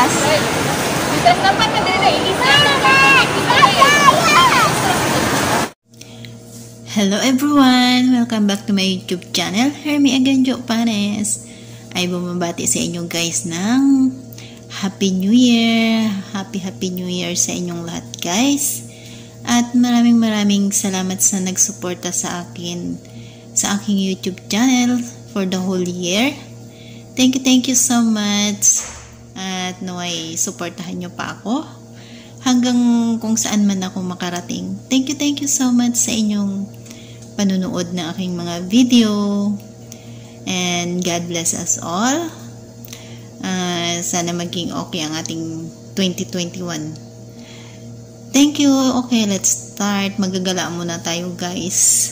taas. Hello everyone! Welcome back to my YouTube channel, Hermie Aganjo Panes. Ay bumabati sa inyo guys ng Happy New Year! Happy New Year sa inyong lahat guys. At maraming salamat sa nagsuporta sa akin sa aking YouTube channel for the whole year. Thank you so much. At naway suportahan nyo pa ako hanggang kung saan man ako makarating. Thank you so much sa inyong panunood ng aking mga video. And God bless us all. Sana maging okay ang ating 2021. Thank you. Okay, let's start. Magagala muna tayo guys.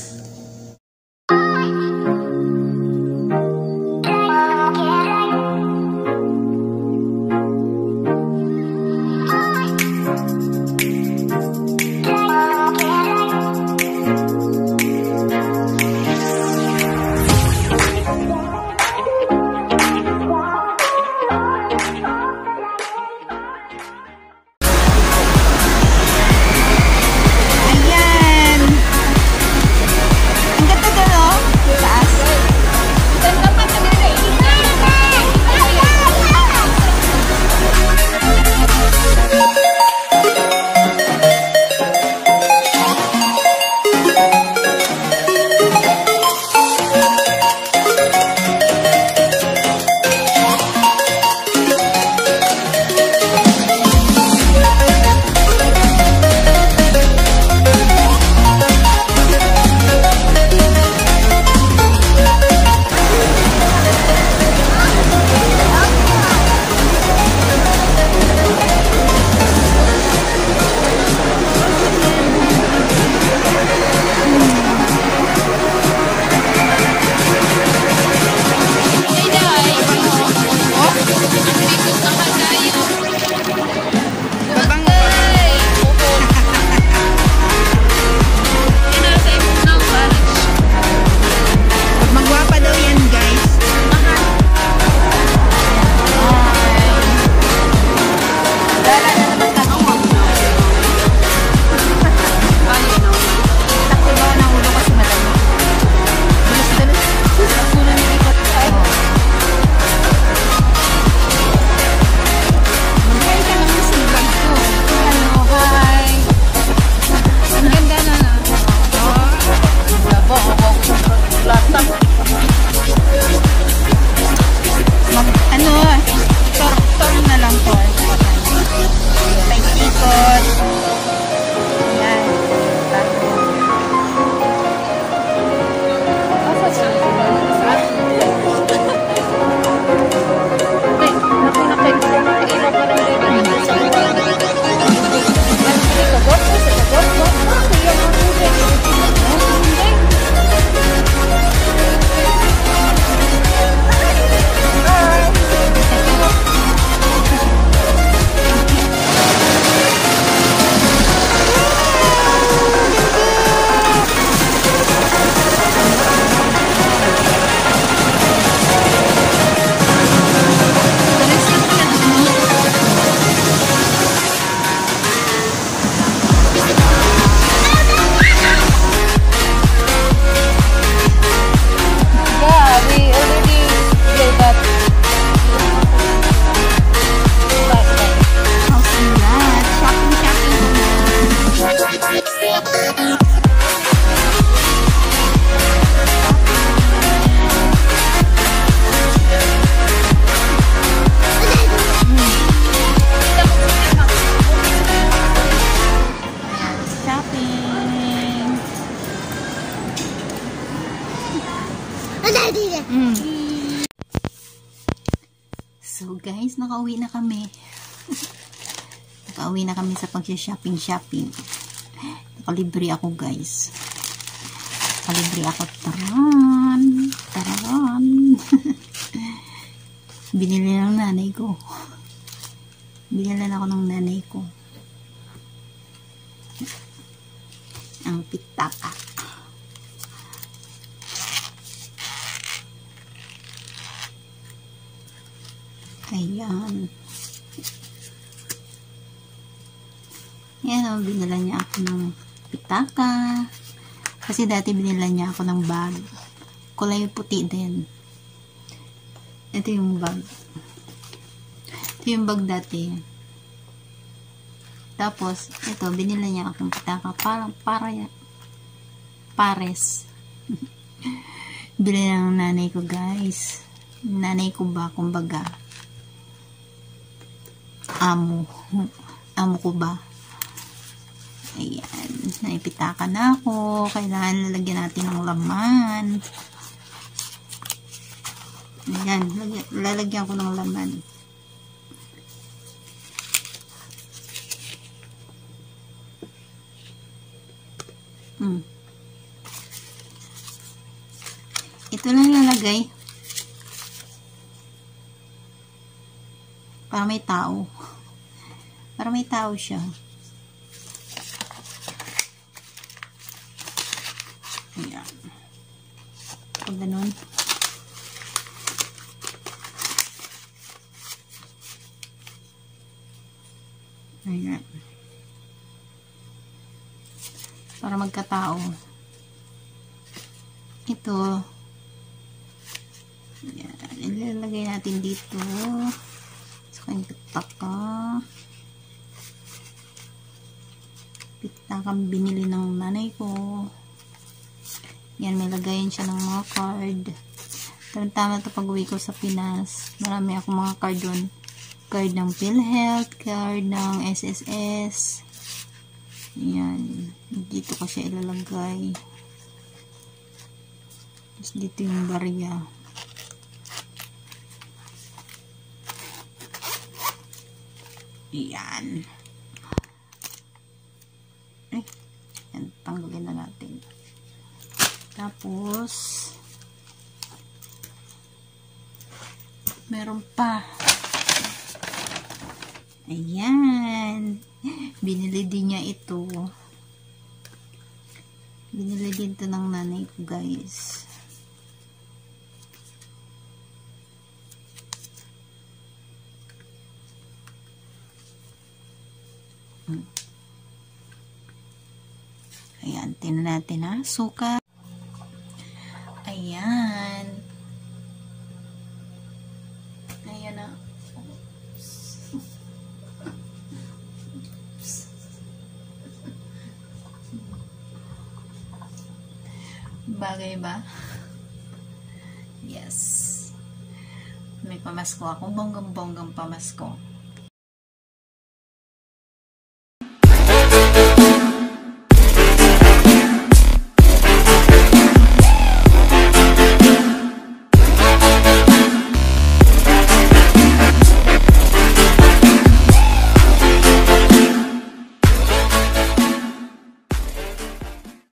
So guys, nakauwi na kami. Nakauwi na kami sa pag-shopping. Nakalibre ako guys. Nakalibre ako. Taran. Binili ng nanay ko. Binilan ako ng nanay ko. Ang pitaka. Ayan. Yan o, binila niya ako ng pitaka. Kasi dati binila niya ako ng bag. Kulay puti din. Ito yung bag. Ito yung bag dati. Tapos, ito, binila niya akong pitaka. Parang pares. Bili ng nanay ko, guys. Nanay ko ba, kumbaga. Amo ko ba? Ayan, naipitaka na ako. Kailangan lalagyan natin ng laman. Ayan, lalagyan ko ng laman. Ito lang lalagay. Para may tao. Para may tao siya. Ayan. Pag ganun. Ayan. Para magkatao. Ito. Ayan. Ilalagay natin dito. Sa kanyang pitaka. Pitakang binili ng nanay ko. Yan, may lagayan siya ng mga card. Tama to pag uwi ko sa Pinas. Marami akong mga card doon. Card ng PhilHealth, card ng SSS. Yan. Dito ko siya ilalagay. Tapos dito yung barya. Yan. Yan, tanggalin na natin. Tapos, meron pa. Ayan. Binili din niya ito. Binili din ito ng nanay ko, guys. Ayan, tinan natin ha. Suka. Ayan. Ayan na. Bagay ba? Yes. May pamasko ako. Bonggang-bonggang pamasko.